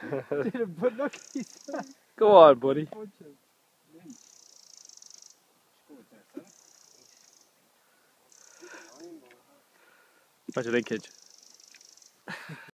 Didn't, but look, he's Go on, buddy. What do you think, Kinch?